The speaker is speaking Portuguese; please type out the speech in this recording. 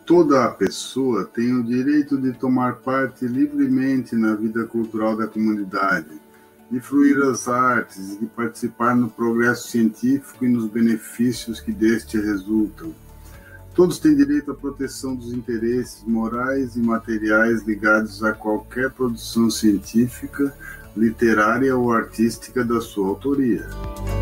Toda a pessoa tem o direito de tomar parte livremente na vida cultural da comunidade, de fruir as artes, de participar no progresso científico e nos benefícios que deste resultam. Todos têm direito à proteção dos interesses morais e materiais ligados a qualquer produção científica, literária ou artística da sua autoria.